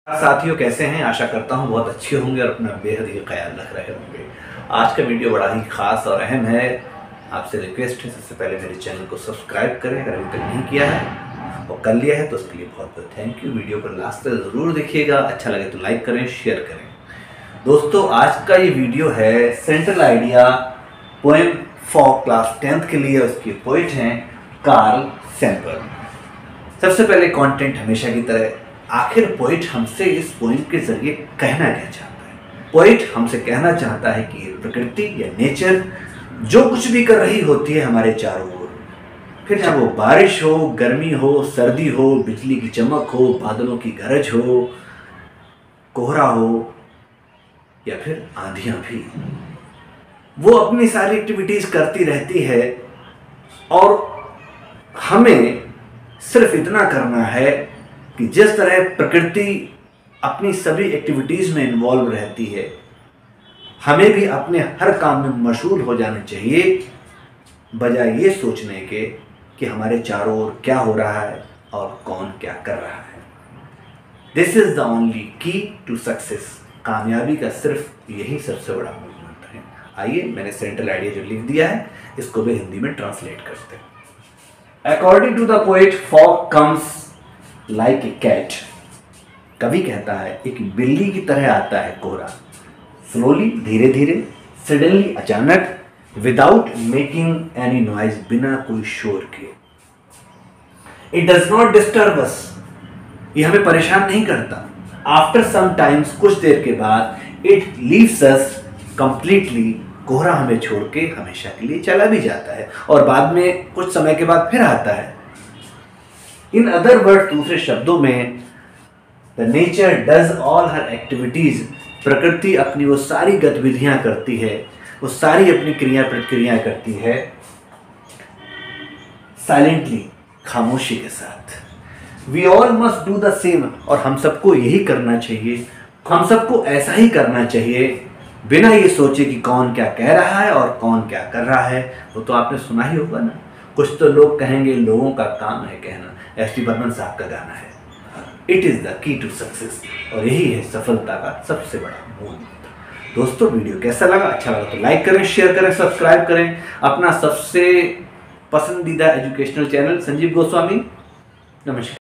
साथियों कैसे हैं। आशा करता हूं बहुत अच्छे होंगे और अपना बेहद ही ख्याल रख रहे होंगे। आज का वीडियो बड़ा ही खास और अहम है। आपसे रिक्वेस्ट है सबसे पहले मेरे चैनल को सब्सक्राइब करें अगर अभी तक नहीं किया है, और कर लिया है तो उसके लिए बहुत बहुत थैंक यू। वीडियो को लास्ट तक ज़रूर देखिएगा, अच्छा लगे तो लाइक करें, शेयर करें। दोस्तों आज का ये वीडियो है central idea poem for class 10th के लिए। उसके पोइट हैं कार्ल सैंपर। सबसे पहले कंटेंट हमेशा की तरह, आखिर पोइट हमसे इस पोइम के जरिए कहना क्या चाहता है। पोइट हमसे कहना चाहता है कि प्रकृति या नेचर जो कुछ भी कर रही होती है हमारे चारों ओर, फिर चाहे वो बारिश हो, गर्मी हो, सर्दी हो, बिजली की चमक हो, बादलों की गरज हो, कोहरा हो या फिर आंधियां भी, वो अपनी सारी एक्टिविटीज करती रहती है और हमें सिर्फ इतना करना है कि जिस तरह प्रकृति अपनी सभी एक्टिविटीज़ में इन्वॉल्व रहती है, हमें भी अपने हर काम में मशगूल हो जाना चाहिए, बजाय ये सोचने के कि हमारे चारों ओर क्या हो रहा है और कौन क्या कर रहा है। This is the only key to success. कामयाबी का सिर्फ यही सबसे बड़ा मूल मंत्र है। आइए मैंने सेंट्रल आइडिया जो लिख दिया है इसको भी हिंदी में ट्रांसलेट करते हैं। According to the poet, fog comes like a cat. कवि कहता है एक बिल्ली की तरह आता है कोहरा, स्लोली धीरे धीरे, सडनली अचानक, विदाउट मेकिंग एनी नॉइज, बिना कोई शोर के। It does not disturb us, ये हमें परेशान नहीं करता। आफ्टर सम टाइम्स, कुछ देर के बाद, इट लीव्स अस कंप्लीटली, कोहरा हमें छोड़ के हमेशा के लिए चला भी जाता है और बाद में कुछ समय के बाद फिर आता है। इन अदर वर्ड, दूसरे शब्दों में, the nature does all her activities, प्रकृति अपनी वो सारी गतिविधियां करती है, वो सारी अपनी क्रिया प्रतिक्रियाएं करती है साइलेंटली, खामोशी के साथ। We all must do the same, और हम सबको यही करना चाहिए, हम सबको ऐसा ही करना चाहिए, बिना ये सोचे कि कौन क्या कह रहा है और कौन क्या कर रहा है। वो तो आपने सुना ही होगा ना, कुछ तो लोग कहेंगे लोगों का काम है कहना। एस.टी. बर्मन साहब का गाना है, it is the key to success, और यही है सफलता का सबसे बड़ा मूल मंत्र। दोस्तों वीडियो कैसा लगा? अच्छा लगा तो लाइक करें, शेयर करें, सब्सक्राइब करें। अपना सबसे पसंदीदा एजुकेशनल चैनल संजीव गोस्वामी। नमस्कार।